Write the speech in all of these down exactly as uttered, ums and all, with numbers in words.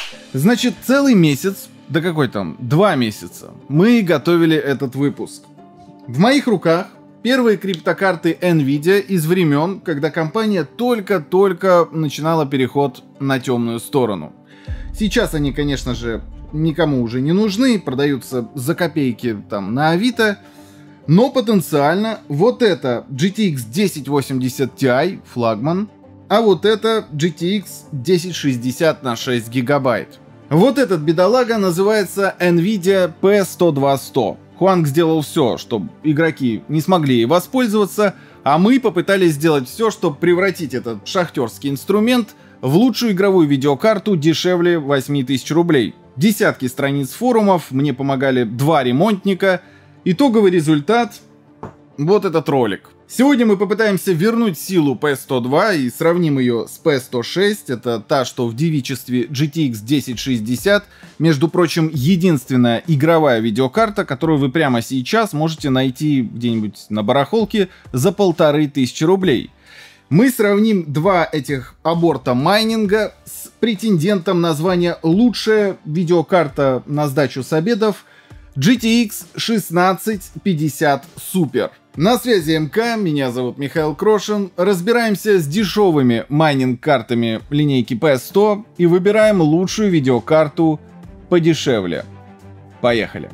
Значит, целый месяц, да какой там, два месяца, мы готовили этот выпуск. В моих руках первые криптокарты Nvidia из времен, когда компания только-только начинала переход на темную сторону. Сейчас они, конечно же, никому уже не нужны, продаются за копейки там на Авито, но потенциально вот это джи ти экс десять восемьдесят Ti, флагман, а вот это джи ти экс десять шестьдесят на шесть гигабайт. Вот этот бедолага называется Nvidia пи сто два сто. Хуанг сделал все, чтобы игроки не смогли ей воспользоваться, а мы попытались сделать все, чтобы превратить этот шахтерский инструмент в лучшую игровую видеокарту дешевле восемь тысяч рублей. Десятки страниц форумов, мне помогали два ремонтника. Итоговый результат — вот этот ролик. Сегодня мы попытаемся вернуть силу пи сто два и сравним ее с пи сто шесть. Это та, что в девичестве джи ти экс десять шестьдесят. Между прочим, единственная игровая видеокарта, которую вы прямо сейчас можете найти где-нибудь на барахолке за полторы тысячи рублей. Мы сравним два этих аборта майнинга с претендентом на звание «Лучшая видеокарта на сдачу с обедов» джи ти экс шестнадцать пятьдесят Super. На связи МК, меня зовут Михаил Крошин. Разбираемся с дешевыми майнинг-картами линейки пи сто и выбираем лучшую видеокарту подешевле. Поехали!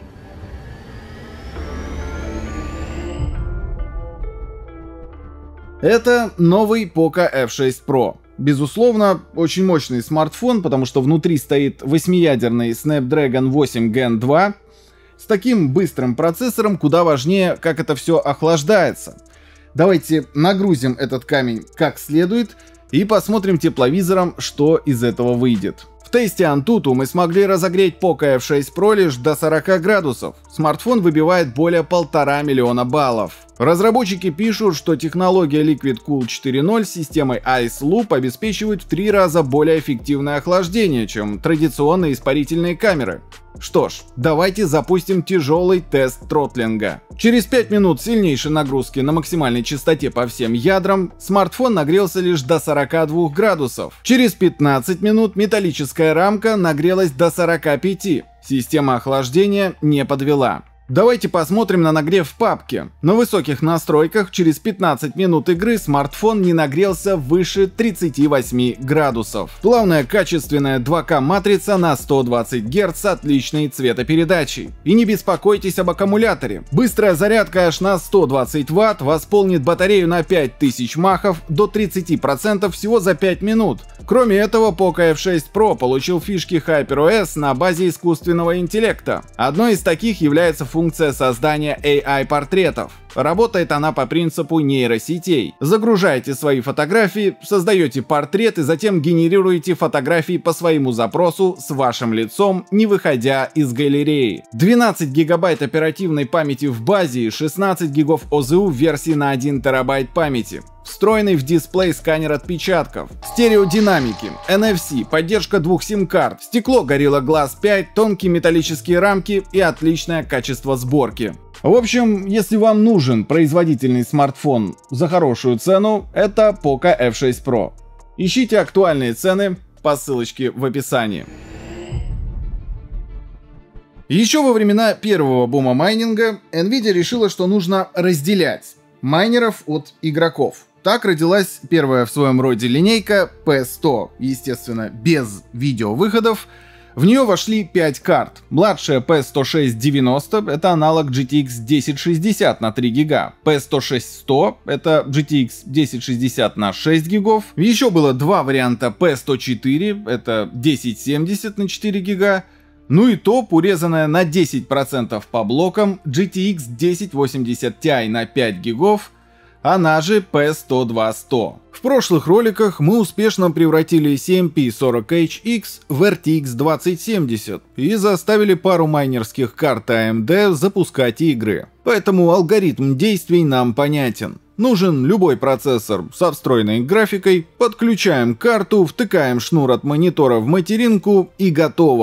Это новый Poco эф шесть про. Безусловно, очень мощный смартфон, потому что внутри стоит восьмиядерный Snapdragon восемь ген два с таким быстрым процессором, куда важнее, как это все охлаждается. Давайте нагрузим этот камень как следует и посмотрим тепловизором, что из этого выйдет. В тесте Antutu мы смогли разогреть Poco эф шесть про лишь до сорока градусов. Смартфон выбивает более полтора миллиона баллов. Разработчики пишут, что технология Liquid Cool четыре ноль с системой Ice Loop обеспечивает в три раза более эффективное охлаждение, чем традиционные испарительные камеры. Что ж, давайте запустим тяжелый тест тротлинга. Через пять минут сильнейшей нагрузки на максимальной частоте по всем ядрам смартфон нагрелся лишь до сорока двух градусов. Через пятнадцать минут металлическая рамка нагрелась до сорока пяти. Система охлаждения не подвела. Давайте посмотрим на нагрев в папке. На высоких настройках через пятнадцать минут игры смартфон не нагрелся выше тридцати восьми градусов. Плавная качественная два ка матрица на сто двадцать герц с отличной цветопередачей. И не беспокойтесь об аккумуляторе. Быстрая зарядка аж на сто двадцать ватт восполнит батарею на пять тысяч махов до тридцати процентов всего за пять минут. Кроме этого, Poco эф шесть про получил фишки HyperOS на базе искусственного интеллекта. Одной из таких является функция создания эй ай-портретов. Работает она по принципу нейросетей. Загружаете свои фотографии, создаете портрет и затем генерируете фотографии по своему запросу с вашим лицом, не выходя из галереи. двенадцать гигабайт оперативной памяти в базе и шестнадцать гигов о зэ у в версии на один терабайт памяти. Встроенный в дисплей сканер отпечатков, стереодинамики, эн эф си, поддержка двух сим-карт, стекло Gorilla Glass пять, тонкие металлические рамки и отличное качество сборки. В общем, если вам нужен производительный смартфон за хорошую цену, это Poco эф шесть про. Ищите актуальные цены по ссылочке в описании. Еще во времена первого бума майнинга Nvidia решила, что нужно разделять майнеров от игроков. Так родилась первая в своем роде линейка пи сто, естественно, без видеовыходов. В нее вошли пять карт. Младшая пи сто шесть девяносто — это аналог джи ти экс десять шестьдесят на три гига. пи сто шесть сто — это джи ти экс десять шестьдесят на шесть гигов. Еще было два варианта пи сто четыре, это десять семьдесят на четыре гига. Ну и топ, урезанная на десять процентов по блокам, джи ти экс десять восемьдесят Ti на пять гигов, она же пи сто два сто. В прошлых роликах мы успешно превратили си эм пи сорок эйч икс в эр ти экс двадцать семьдесят и заставили пару майнерских карт эй эм ди запускать игры. Поэтому алгоритм действий нам понятен. Нужен любой процессор со встроенной графикой, подключаем карту, втыкаем шнур от монитора в материнку и готово.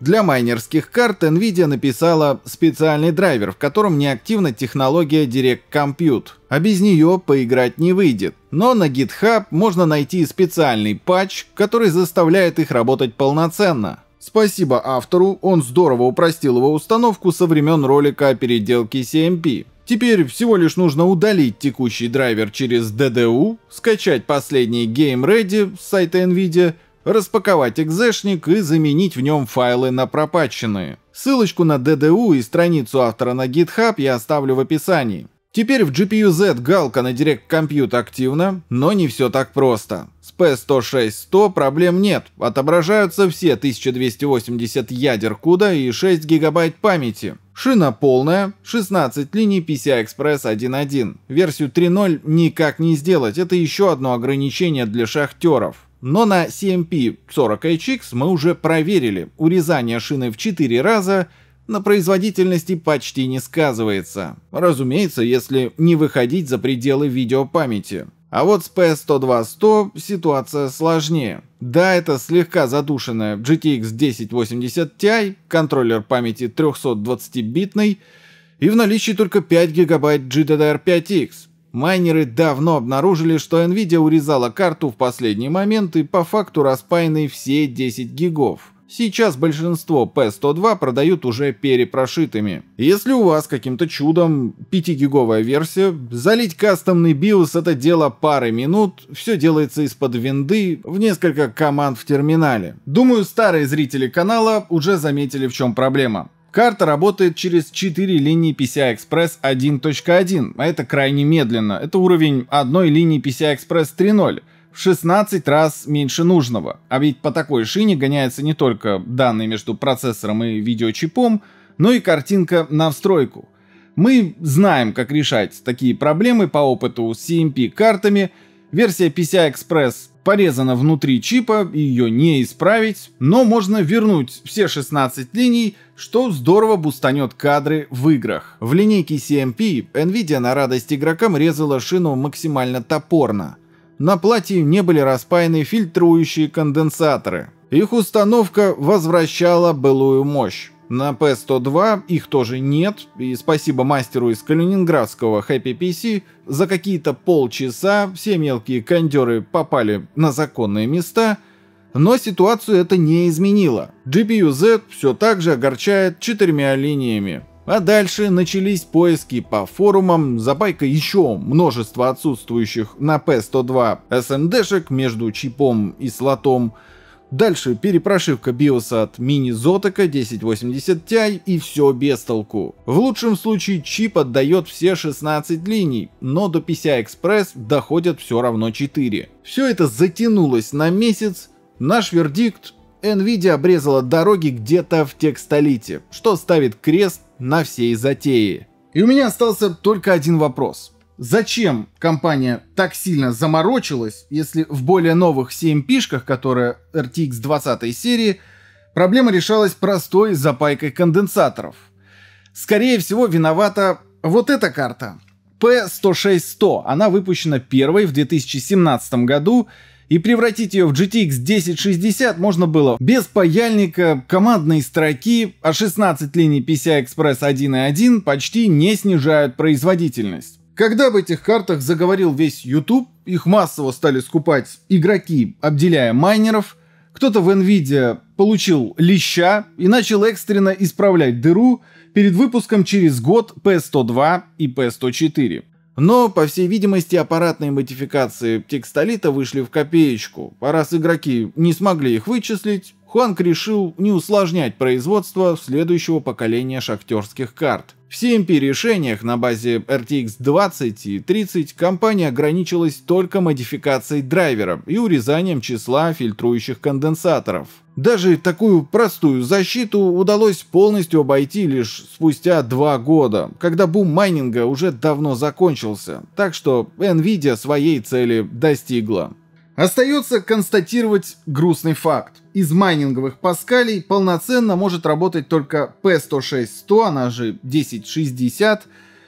Для майнерских карт Nvidia написала специальный драйвер, в котором неактивна технология Direct Compute, а без нее поиграть не выйдет. Но на GitHub можно найти специальный патч, который заставляет их работать полноценно. Спасибо автору, он здорово упростил его установку со времен ролика о переделке си эм пи. Теперь всего лишь нужно удалить текущий драйвер через ди ди ю, скачать последний Game Ready с сайта Nvidia, распаковать экзешник и заменить в нем файлы на пропатченные. Ссылочку на ди ди ю и страницу автора на GitHub я оставлю в описании. Теперь в джи пи ю зет галка на Direct Compute активна, но не все так просто. С пи сто шесть сто проблем нет, отображаются все тысяча двести восемьдесят ядер куда и шесть гигабайт памяти. Шина полная, шестнадцать линий пи си ай Express один точка один. Версию три ноль никак не сделать, это еще одно ограничение для шахтеров. Но на си эм пи сорок эйч икс мы уже проверили, урезание шины в четыре раза на производительности почти не сказывается. Разумеется, если не выходить за пределы видеопамяти. А вот с пи сто два сто ситуация сложнее. Да, это слегка задушенная джи ти экс десять восемьдесят ти, контроллер памяти трехсотдвадцатибитный и в наличии только пять гигабайт джи ди ди ар пять икс. Майнеры давно обнаружили, что Nvidia урезала карту в последний момент и по факту распаяны все десять гигов. Сейчас большинство пи сто два продают уже перепрошитыми. Если у вас каким-то чудом пятигиговая версия, залить кастомный биос — это дело пары минут, все делается из-под винды в несколько команд в терминале. Думаю, старые зрители канала уже заметили, в чем проблема. Карта работает через четыре линии пи си ай Express один точка один, а это крайне медленно. Это уровень одной линии пи си ай Express три ноль. В шестнадцать раз меньше нужного. А ведь по такой шине гоняются не только данные между процессором и видеочипом, но и картинка на встройку. Мы знаем, как решать такие проблемы по опыту с си эм пи картами. Версия пи си ай Express порезана внутри чипа, и ее не исправить, но можно вернуть все шестнадцать линий, что здорово бустанет кадры в играх. В линейке си эм пи Nvidia на радость игрокам резала шину максимально топорно. На плате не были распаяны фильтрующие конденсаторы. Их установка возвращала былую мощь. На пи сто два их тоже нет, и спасибо мастеру из калининградского Happy пи си, за какие-то полчаса все мелкие кондеры попали на законные места, но ситуацию это не изменило. джи пи ю зет все так же огорчает четырьмя линиями. А дальше начались поиски по форумам, запайка еще множество отсутствующих на пи сто два эс эм ди-шек между чипом и слотом. Дальше перепрошивка биоса от мини-Zotac десять восемьдесят ти и все без толку. В лучшем случае чип отдает все шестнадцать линий, но до пи си ай Express доходят все равно четыре. Все это затянулось на месяц. Наш вердикт: Nvidia обрезала дороги где-то в текстолите, что ставит крест на всей затее. И у меня остался только один вопрос. Зачем компания так сильно заморочилась, если в более новых си эм пи-шках, которые эр ти экс двадцатой серии, проблема решалась простой запайкой конденсаторов? Скорее всего, виновата вот эта карта. пи сто шесть сто. Она выпущена первой в две тысячи семнадцатом году, и превратить ее в джи ти экс десять шестьдесят можно было без паяльника, командной строки, а шестнадцать линий пи си ай Express один точка один почти не снижают производительность. Когда об этих картах заговорил весь YouTube, их массово стали скупать игроки, обделяя майнеров, кто-то в Nvidia получил леща и начал экстренно исправлять дыру перед выпуском через год пи сто два и пи сто четыре. Но, по всей видимости, аппаратные модификации текстолита вышли в копеечку, а раз игроки не смогли их вычислить, Хуанг решил не усложнять производство следующего поколения шахтерских карт. В си эм пи-решениях на базе эр ти экс двадцать и тридцать компания ограничилась только модификацией драйвера и урезанием числа фильтрующих конденсаторов. Даже такую простую защиту удалось полностью обойти лишь спустя два года, когда бум майнинга уже давно закончился, так что Nvidia своей цели достигла. Остается констатировать грустный факт. Из майнинговых паскалей полноценно может работать только пи сто шесть сто, она же десять шестьдесят.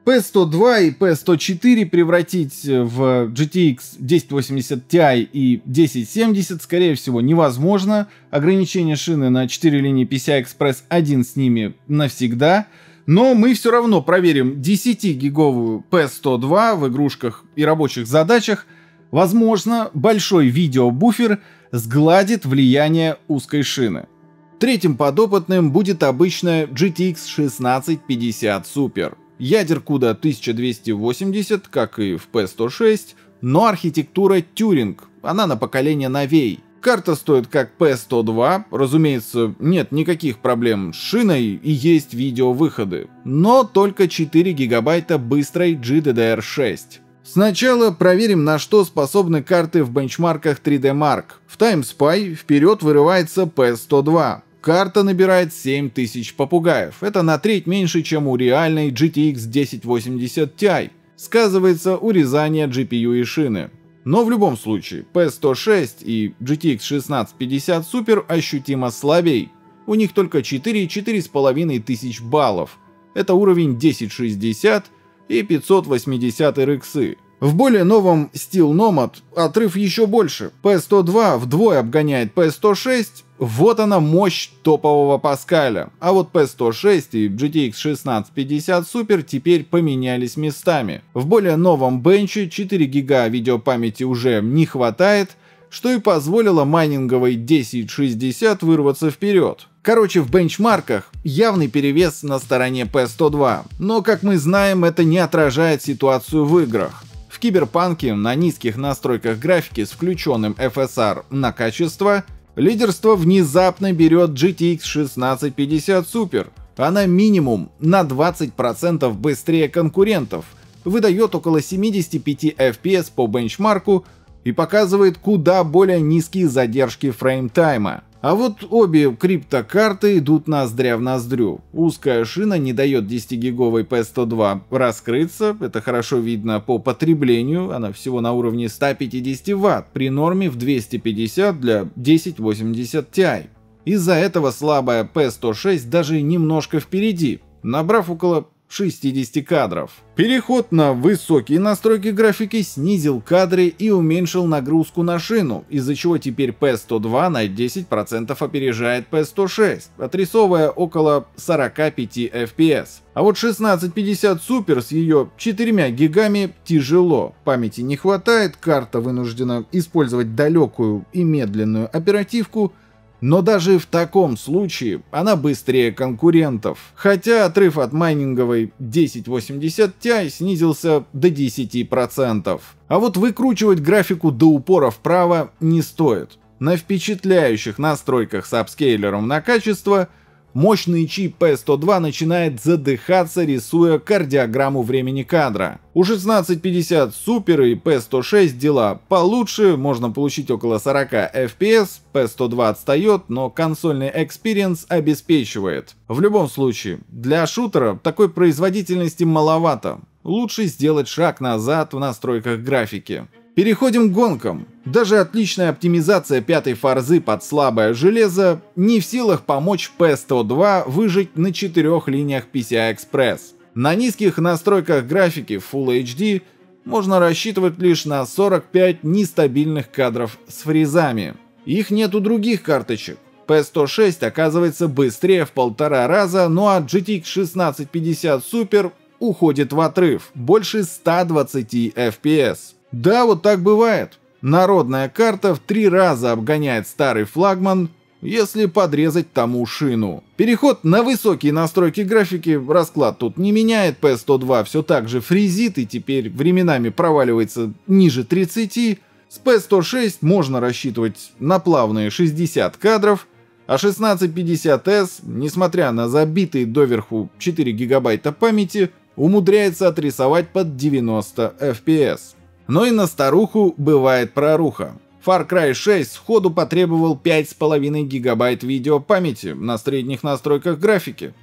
пи сто два и пи сто четыре превратить в джи ти экс десять восемьдесят Ti и десять семьдесят, скорее всего, невозможно. Ограничение шины на четыре линии пи си ай Express один с ними навсегда. Но мы все равно проверим десятигиговую пи сто два в игрушках и рабочих задачах. Возможно, большой видеобуфер сгладит влияние узкой шины. Третьим подопытным будет обычная джи ти экс шестнадцать пятьдесят Super. Ядер куда тысяча двести восемьдесят, как и в пи сто шесть, но архитектура Turing, она на поколение новей. Карта стоит как пи сто два, разумеется, нет никаких проблем с шиной и есть видеовыходы, но только четыре гигабайта быстрой джи ди ди ар шесть. Сначала проверим, на что способны карты в бенчмарках три дэ Mark. В TimeSpy вперед вырывается пи сто два. Карта набирает семь тысяч попугаев. Это на треть меньше, чем у реальной джи ти экс десять восемьдесят Ti. Сказывается урезание джи пи ю и шины. Но в любом случае, пи сто шесть и джи ти экс шестнадцать пятьдесят Super ощутимо слабей. У них только четыре — четыре с половиной тысяч баллов. Это уровень десять шестьдесят и пятьсот восемьдесят эр икс. В более новом Steel Nomad отрыв еще больше. пи сто два вдвое обгоняет пи сто шесть. Вот она мощь топового Паскаля. А вот пи сто шесть и джи ти экс шестнадцать пятьдесят Super теперь поменялись местами. В более новом бенче четыре гига видеопамяти уже не хватает, что и позволило майнинговой десять шестьдесят вырваться вперед. Короче, в бенчмарках явный перевес на стороне пи сто два, но, как мы знаем, это не отражает ситуацию в играх. В Киберпанке на низких настройках графики с включенным эф эс ар на качество лидерство внезапно берет джи ти экс шестнадцать пятьдесят Super. Она минимум на двадцать процентов быстрее конкурентов, выдает около семьдесят пять эф пи эс по бенчмарку и показывает куда более низкие задержки фреймтайма. А вот обе криптокарты идут ноздря в ноздрю. Узкая шина не дает десятигиговой пи сто два раскрыться, это хорошо видно по потреблению, она всего на уровне ста пятидесяти ватт при норме в двести пятьдесят для десять восемьдесят Ti. Из-за этого слабая пи сто шесть даже немножко впереди, набрав около шестидесяти кадров. Переход на высокие настройки графики снизил кадры и уменьшил нагрузку на шину, из-за чего теперь пи сто два на десять процентов опережает пи сто шесть, отрисовывая около сорока пяти эф пи эс. А вот шестнадцать пятьдесят Super с ее четырьмя гигами тяжело, памяти не хватает, карта вынуждена использовать далекую и медленную оперативку. Но даже в таком случае она быстрее конкурентов, хотя отрыв от майнинговой десять восемьдесят Ti снизился до десяти процентов. А вот выкручивать графику до упора вправо не стоит. На впечатляющих настройках с апскейлером на качество мощный чип пи сто два начинает задыхаться, рисуя кардиограмму времени кадра. У шестнадцать пятьдесят Super и пи сто шесть дела получше, можно получить около сорока эф пи эс, пи сто два отстает, но консольный экспириенс обеспечивает. В любом случае, для шутера такой производительности маловато. Лучше сделать шаг назад в настройках графики. Переходим к гонкам. Даже отличная оптимизация пятой форзы под слабое железо не в силах помочь пи сто два выжить на четырех линиях пи си ай Express. На низких настройках графики Full эйч ди можно рассчитывать лишь на сорок пять нестабильных кадров с фризами. Их нет у других карточек. пи сто шесть оказывается быстрее в полтора раза, ну а джи ти экс шестнадцать пятьдесят Super уходит в отрыв, больше ста двадцати эф пи эс. Да, вот так бывает. Народная карта в три раза обгоняет старый флагман, если подрезать тому шину. Переход на высокие настройки графики расклад тут не меняет, пи сто два все так же фризит и теперь временами проваливается ниже тридцати. С пи сто шесть можно рассчитывать на плавные шестьдесят кадров, а шестнадцать пятьдесят эс, несмотря на забитые доверху четыре гигабайта памяти, умудряется отрисовать под девяносто эф пи эс. Но и на старуху бывает проруха. Far Cry шесть сходу потребовал пять с половиной гигабайт видеопамяти на средних настройках графики.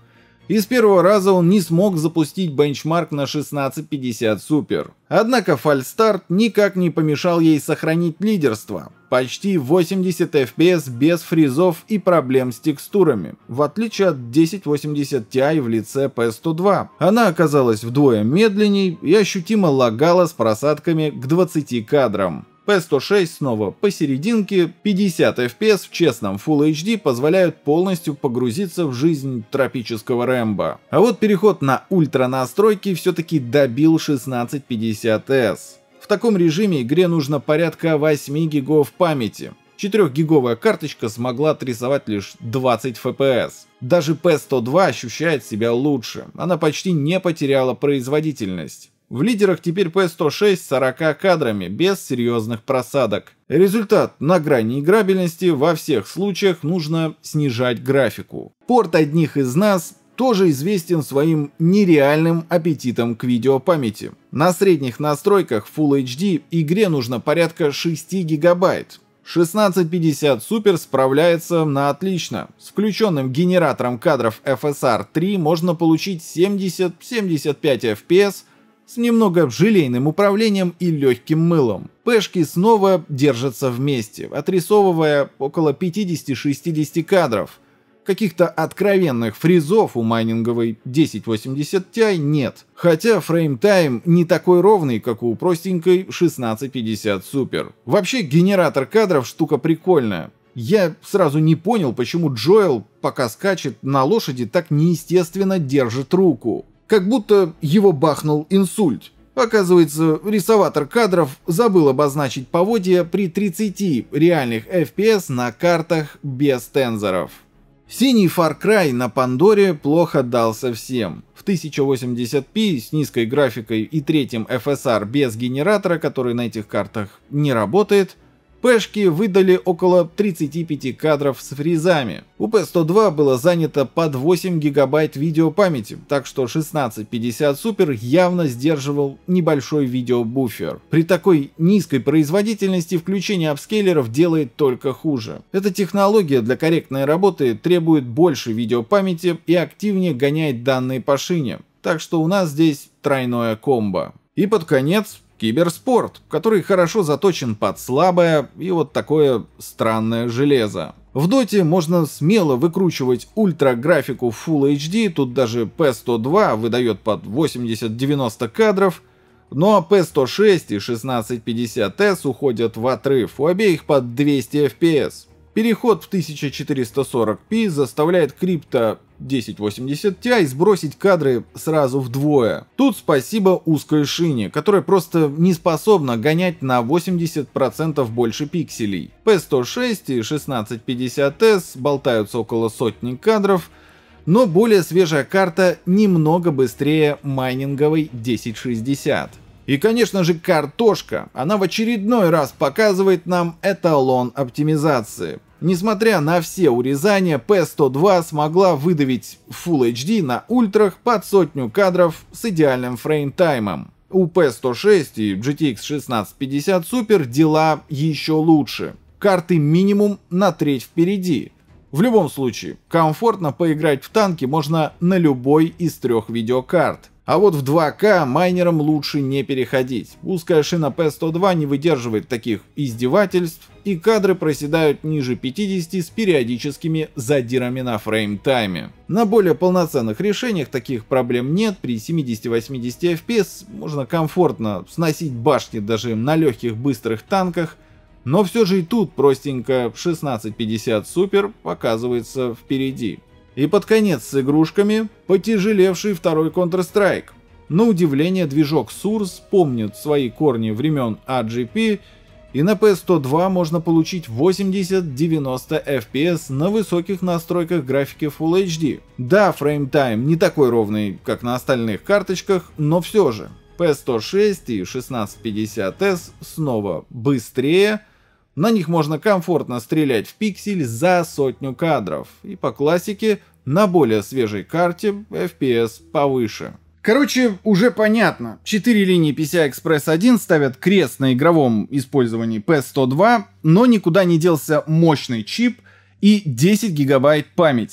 И с первого раза он не смог запустить бенчмарк на шестнадцать пятьдесят Super. Однако фальстарт никак не помешал ей сохранить лидерство. Почти восемьдесят эф пи эс без фризов и проблем с текстурами, в отличие от десять восемьдесят Ti в лице пи сто два. Она оказалась вдвое медленней и ощутимо лагала с просадками к двадцати кадрам. пи сто шесть снова посерединке, пятьдесят эф пи эс в честном Full эйч ди позволяют полностью погрузиться в жизнь тропического Рэмбо. А вот переход на ультра настройки все-таки добил шестнадцать пятьдесят эс. В таком режиме игре нужно порядка восьми гигов памяти. четырёхгиговая карточка смогла отрисовать лишь двадцать эф пи эс. Даже пи сто два ощущает себя лучше, она почти не потеряла производительность. В лидерах теперь пи сто шесть с сорока кадрами, без серьезных просадок. Результат: на грани играбельности во всех случаях нужно снижать графику. Порт одних из нас тоже известен своим нереальным аппетитом к видеопамяти. На средних настройках Full эйч ди игре нужно порядка шести гигабайт. шестнадцать пятьдесят Super справляется на отлично. С включенным генератором кадров эф эс ар три можно получить семьдесят — семьдесят пять эф пи эс с немного желейным управлением и легким мылом. Пэшки снова держатся вместе, отрисовывая около пятидесяти — шестидесяти кадров. Каких-то откровенных фризов у майнинговой десять восемьдесят Ti нет, хотя фреймтайм не такой ровный, как у простенькой шестнадцать пятьдесят Super. Вообще генератор кадров штука прикольная. Я сразу не понял, почему Джоэл, пока скачет на лошади, так неестественно держит руку. Как будто его бахнул инсульт. Оказывается, рисоватор кадров забыл обозначить поводья при тридцати реальных эф пи эс на картах без тензоров. Синий Far Cry на Пандоре плохо дался всем. В тысяча восемьдесят пи с низкой графикой и третьим эф эс ар без генератора, который на этих картах не работает, пэшки выдали около тридцати пяти кадров с фризами. У пи сто два было занято под восемь гигабайт видеопамяти, так что шестнадцать пятьдесят Super явно сдерживал небольшой видеобуфер. При такой низкой производительности включение апскейлеров делает только хуже. Эта технология для корректной работы требует больше видеопамяти и активнее гоняет данные по шине, так что у нас здесь тройное комбо. И под конец киберспорт, который хорошо заточен под слабое и вот такое странное железо. В доте можно смело выкручивать ультра-графику в Full эйч ди, тут даже пи сто два выдает под восемьдесят — девяносто кадров, но пи сто шесть и шестнадцать пятьдесят эс уходят в отрыв, у обеих под двести эф пи эс. Переход в тысяча четыреста сорок пи заставляет крипто десять восемьдесят Ti сбросить кадры сразу вдвое. Тут спасибо узкой шине, которая просто не способна гонять на восемьдесят процентов больше пикселей. пи сто шесть и шестнадцать пятьдесят эс болтаются около сотни кадров, но более свежая карта немного быстрее майнинговой десять шестьдесят. И, конечно же, картошка. Она в очередной раз показывает нам эталон оптимизации. Несмотря на все урезания, пи сто два смогла выдавить Full эйч ди на ультрах под сотню кадров с идеальным фреймтаймом. У пи сто шесть и джи ти экс шестнадцать пятьдесят Super дела еще лучше. Карты минимум на треть впереди. В любом случае, комфортно поиграть в танки можно на любой из трех видеокарт. А вот в два ка майнерам лучше не переходить. Узкая шина пи сто два не выдерживает таких издевательств, и кадры проседают ниже пятидесяти с периодическими задирами на фреймтайме. На более полноценных решениях таких проблем нет, при семидесяти — восьмидесяти эф пи эс можно комфортно сносить башни даже на легких быстрых танках, но все же и тут простенько шестнадцать пятьдесят Super показывается впереди. И под конец с игрушками потяжелевший второй Counter-Strike. На удивление, движок Source помнит свои корни времен эй джи пи, и на пи сто два можно получить восемьдесят — девяносто эф пи эс на высоких настройках графики Full эйч ди. Да, фреймтайм не такой ровный, как на остальных карточках, но все же. пи сто шесть и шестнадцать пятьдесят эс снова быстрее. На них можно комфортно стрелять в пиксель за сотню кадров. И по классике, на более свежей карте эф пи эс повыше. Короче, уже понятно. четыре линии пи си ай экспресс один ставят крест на игровом использовании пи сто два, но никуда не делся мощный чип и десять гигабайт памяти.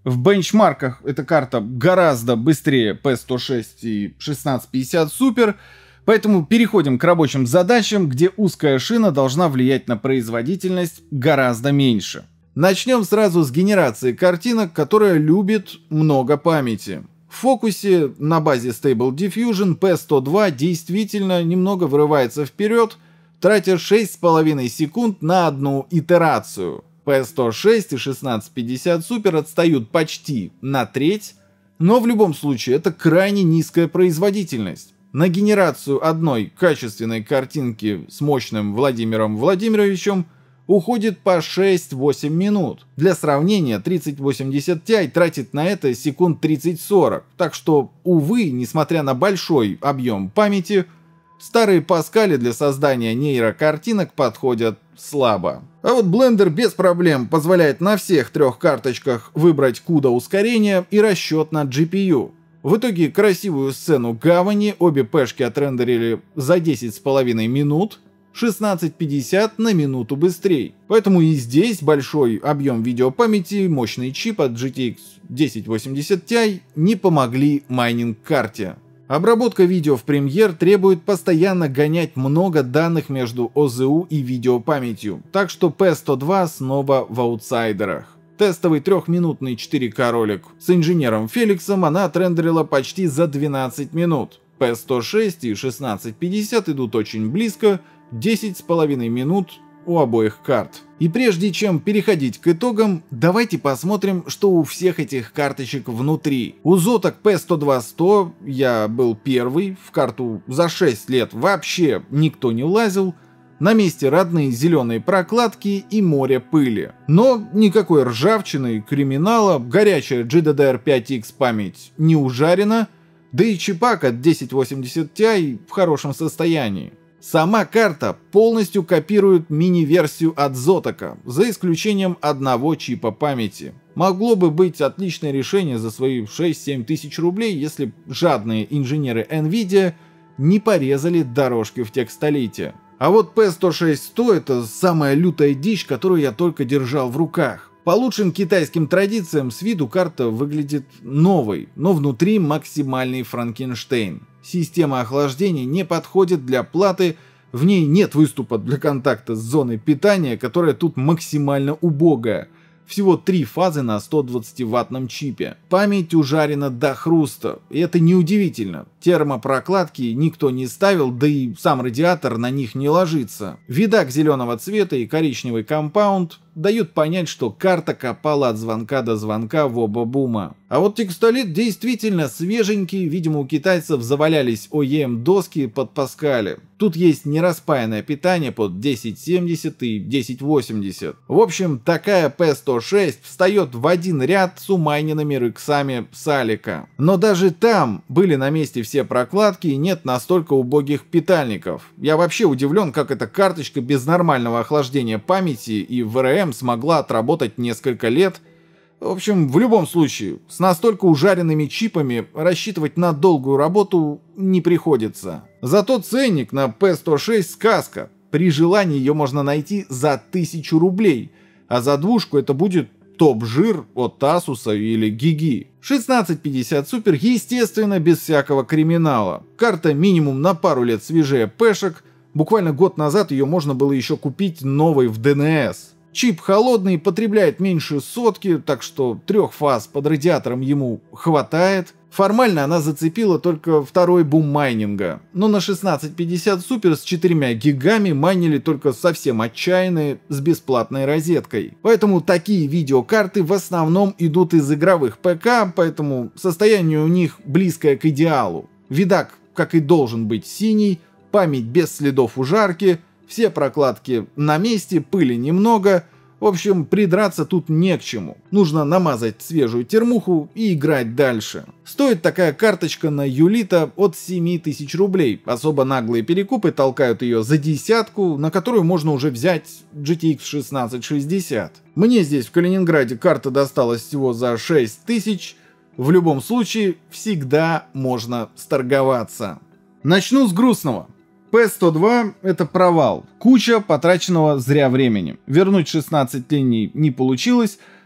В бенчмарках эта карта гораздо быстрее пи сто шесть и шестнадцать пятьдесят Super, поэтому переходим к рабочим задачам, где узкая шина должна влиять на производительность гораздо меньше. Начнем сразу с генерации картинок, которая любит много памяти. В фокусе на базе Stable Diffusion пи сто два действительно немного вырывается вперед, тратя шесть с половиной секунд на одну итерацию. пи сто шесть и шестнадцать пятьдесят Super отстают почти на треть, но в любом случае это крайне низкая производительность. На генерацию одной качественной картинки с мощным Владимиром Владимировичем уходит по шесть-восемь минут. Для сравнения, тридцать восемьдесят Ti тратит на это секунд тридцать-сорок, так что, увы, несмотря на большой объем памяти, старые паскали для создания нейрокартинок подходят слабо. А вот Blender без проблем позволяет на всех трех карточках выбрать куда ускорение и расчет на джи пи ю. В итоге красивую сцену гавани обе пешки отрендерили за десять с половиной минут, шестнадцать пятьдесят на минуту быстрее. Поэтому и здесь большой объем видеопамяти, мощный чип от джи ти экс десять восемьдесят Ti не помогли майнинг-карте. Обработка видео в Premiere требует постоянно гонять много данных между о зэ ю и видеопамятью, так что пи сто два снова в аутсайдерах. Тестовый трехминутный четыре ка ролик с инженером Феликсом она отрендерила почти за двенадцать минут. пи сто шесть и шестнадцать пятьдесят идут очень близко, десять с половиной минут у обоих карт. И прежде чем переходить к итогам, давайте посмотрим, что у всех этих карточек внутри. У Zotac пи сто два сто я был первый, в карту за шесть лет вообще никто не лазил. На месте родные зеленые прокладки и море пыли. Но никакой ржавчины, криминала, горячая джи ди ди ар пять икс память не ужарена, да и чипак от десять восемьдесят Ti в хорошем состоянии. Сама карта полностью копирует мини-версию от Zotac, за исключением одного чипа памяти. Могло бы быть отличное решение за свои шесть-семь тысяч рублей, если б жадные инженеры Nvidia не порезали дорожки в текстолите. А вот пи сто шесть сто это самая лютая дичь, которую я только держал в руках. По лучшим китайским традициям с виду карта выглядит новой, но внутри максимальный Франкенштейн. Система охлаждения не подходит для платы, в ней нет выступа для контакта с зоной питания, которая тут максимально убогая. Всего три фазы на сто двадцативаттном чипе. Память ужарена до хруста, и это неудивительно. Термопрокладки никто не ставил, да и сам радиатор на них не ложится. Видак зеленого цвета и коричневый компаунд дают понять, что карта копала от звонка до звонка в оба бума. А вот текстолит действительно свеженький, видимо у китайцев завалялись о и эм доски под Паскали. Тут есть нераспаянное питание под десять семьдесят и десять восемьдесят. В общем, такая пи сто шесть встает в один ряд с умайненными рыксами Салика. Но даже там были на месте все прокладки и нет настолько убогих питальников. Я вообще удивлен, как эта карточка без нормального охлаждения памяти и ви ар эм смогла отработать несколько лет. В общем, в любом случае, с настолько ужаренными чипами рассчитывать на долгую работу не приходится. Зато ценник на пи сто шесть сказка. При желании ее можно найти за тысячу рублей, а за двушку это будет топ-жир от Asus или Гиги. шестнадцать пятьдесят Super, естественно, без всякого криминала. Карта минимум на пару лет свежее пешек. Буквально год назад ее можно было еще купить новой в ди эн эс. Чип холодный, потребляет меньше сотки, так что трех фаз под радиатором ему хватает. Формально она зацепила только второй бум майнинга, но на шестнадцать пятьдесят Super с четырьмя гигами майнили только совсем отчаянные с бесплатной розеткой. Поэтому такие видеокарты в основном идут из игровых ПК, поэтому состояние у них близкое к идеалу. Видак, как и должен быть, синий, память без следов ужарки, все прокладки на месте, пыли немного. В общем, придраться тут не к чему. Нужно намазать свежую термуху и играть дальше. Стоит такая карточка на Юлита от семи тысяч рублей. Особо наглые перекупы толкают ее за десятку, на которую можно уже взять джи ти экс шестнадцать шестьдесят. Мне здесь в Калининграде карта досталась всего за шесть тысяч. В любом случае, всегда можно сторговаться. Начну с грустного. пи сто два это провал, куча потраченного зря времени. Вернуть шестнадцать линий не получилось,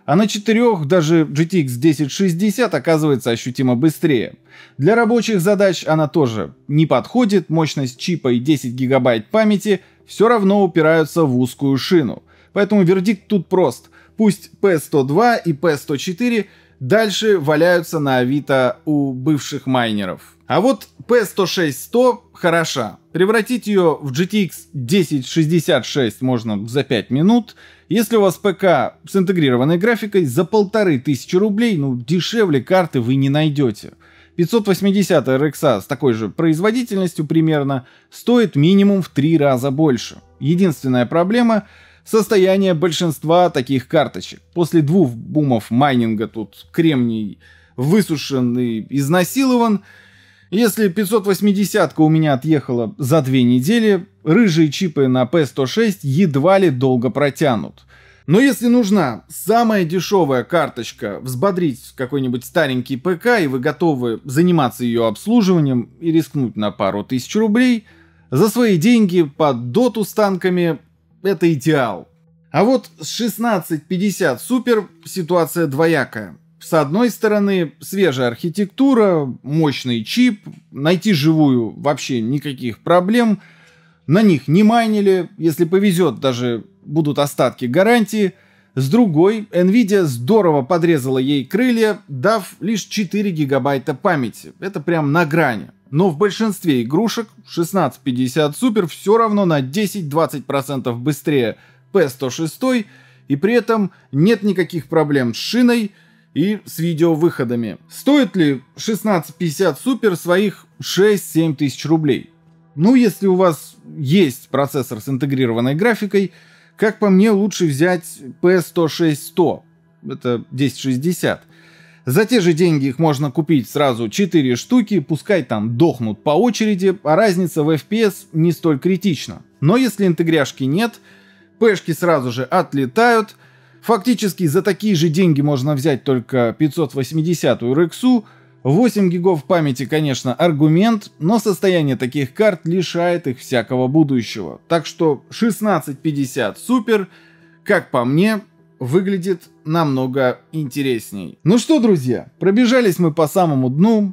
а на четырёх даже джи ти экс десять шестьдесят оказывается ощутимо быстрее. Для рабочих задач она тоже не подходит, мощность чипа и десять гигабайт памяти все равно упираются в узкую шину. Поэтому вердикт тут прост. Пусть пи сто два и пи сто четыре дальше валяются на авито у бывших майнеров. А вот пи сто шесть сто хороша. Превратить ее в джи ти экс десять шестьдесят шесть можно за пять минут. Если у вас ПК с интегрированной графикой, за полторы тысячи рублей, ну, дешевле карты вы не найдете. пятьсот восемьдесят эр икс с такой же производительностью примерно стоит минимум в три раза больше. Единственная проблема — состояние большинства таких карточек. После двух бумов майнинга тут кремний высушен и изнасилован. Если пятьсот восьмидесятка у меня отъехала за две недели, рыжие чипы на пи сто шесть едва ли долго протянут. Но если нужна самая дешевая карточка, взбодрить какой-нибудь старенький ПК, и вы готовы заниматься ее обслуживанием и рискнуть на пару тысяч рублей, за свои деньги под доту с танками — это идеал. А вот с шестнадцать пятьдесят Super ситуация двоякая. С одной стороны, свежая архитектура, мощный чип, найти живую вообще никаких проблем, на них не майнили, если повезет, даже будут остатки гарантии. С другой, Nvidia здорово подрезала ей крылья, дав лишь четыре гигабайта памяти. Это прям на грани. Но в большинстве игрушек шестнадцать пятьдесят Super все равно на десять-двадцать процентов быстрее пи сто шесть, и при этом нет никаких проблем с шиной и с видеовыходами. Стоит ли шестнадцать пятьдесят Super своих шесть-семь тысяч рублей? Ну, если у вас есть процессор с интегрированной графикой, как по мне, лучше взять пи сто шесть сто, это десять шестьдесят. За те же деньги их можно купить сразу четыре штуки, пускай там дохнут по очереди, а разница в эф пи эс не столь критична. Но если интегряшки нет, пешки сразу же отлетают. Фактически за такие же деньги можно взять только пятьсот восьмидесятую эр икс. восемь гигов памяти, конечно, аргумент, но состояние таких карт лишает их всякого будущего. Так что шестнадцать пятьдесят Super, как по мне, выглядит намного интересней. Ну что, друзья, пробежались мы по самому дну.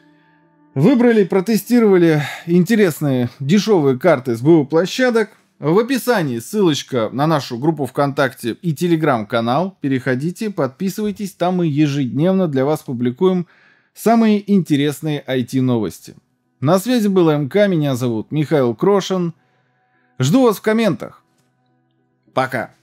Выбрали, протестировали интересные дешевые карты с БУ-площадок. В описании ссылочка на нашу группу ВКонтакте и Телеграм-канал. Переходите, подписывайтесь, там мы ежедневно для вас публикуем самые интересные ай ти-новости. На связи был МК, меня зовут Михаил Крошин. Жду вас в комментах. Пока.